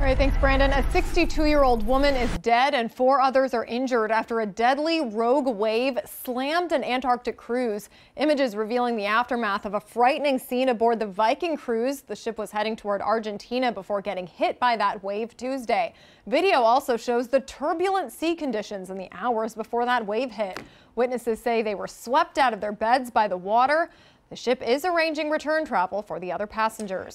All right, thanks, Brandon. A 62-year-old woman is dead and 4 others are injured after a deadly rogue wave slammed an Antarctic cruise. Images revealing the aftermath of a frightening scene aboard the Viking cruise. The ship was heading toward Argentina before getting hit by that wave Tuesday. Video also shows the turbulent sea conditions in the hours before that wave hit. Witnesses say they were swept out of their beds by the water. The ship is arranging return travel for the other passengers.